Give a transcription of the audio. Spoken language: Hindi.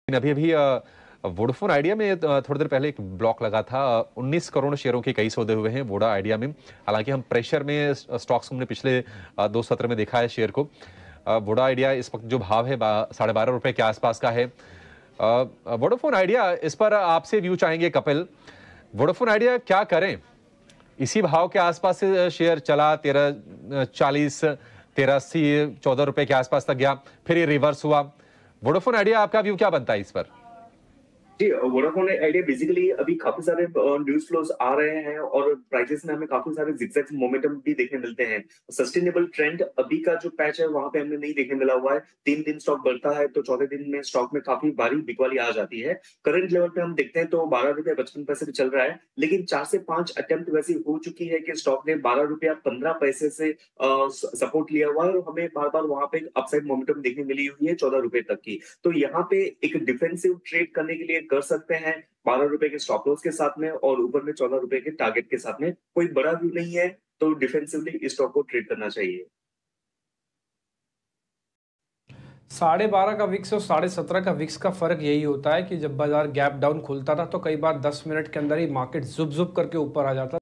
अभी अभी वोडाफोन आइडिया में थोड़ी देर पहले एक ब्लॉक लगा था। 19 करोड़ शेयरों के कई सौदे हुए हैं वोडा आइडिया में। हालांकि हम प्रेशर में स्टॉक्स हमने पिछले दो सत्र में देखा है शेयर को। वोडा आइडिया इस वक्त जो भाव है 12.5 रुपए के आसपास का है। वोडाफोन आइडिया, इस पर आपसे व्यू चाहेंगे कपिल। वोडाफोन आइडिया क्या करें? इसी भाव के आसपास से शेयर चला, 13.40, 13.80, 14 रुपए के आसपास तक गया, फिर ये रिवर्स हुआ। वोडाफोन आइडिया, आपका व्यू क्या बनता है इस पर? जी, वोडाफोन आइडिया बेसिकली अभी काफ़ी सारे न्यूज़ फ्लोज़ आ रहे हैं और प्राइसेज़ में हमें काफ़ी सारे ज़िगज़ैग मोमेंटम भी देखने मिलते हैं। सस्टेनेबल ट्रेंड अभी का जो पैच है, वहाँ पे हमें नहीं देखने मिला हुआ है। 3 दिन स्टॉक बढ़ता है, तो चौथे दिन में स्टॉक में काफ़ी भारी बिकवाली आ जाती है। करंट लेवल पे हम देखते हैं तो ₹12.55 पे चल रहा है, लेकिन 4 से 5 अटेम्प्ट वैसी हो चुकी है कि स्टॉक ने ₹12.15 से सपोर्ट लिया हुआ है और हमें बार-बार वहाँ पे एक अपसाइड मोमेंटम देखने मिली हुई है ₹14 तक की। तो यहाँ पे एक डिफेंसिव ट्रेड करने के लिए कर सकते हैं ₹12 के स्टॉप लॉस के साथ में और ऊपर में ₹14 के टारगेट के साथ में। कोई बड़ा व्यू नहीं है, तो डिफेंसिवली इस स्टॉक को ट्रेड करना चाहिए। 12.5 का विक्स और 17.5 का विक्स का फ़र्क यही होता है कि जब बाजार गैप डाउन खुलता था तो कई बार 10 मिनट के अंदर ही मार्केट जुब जुब करके ऊपर आ जाता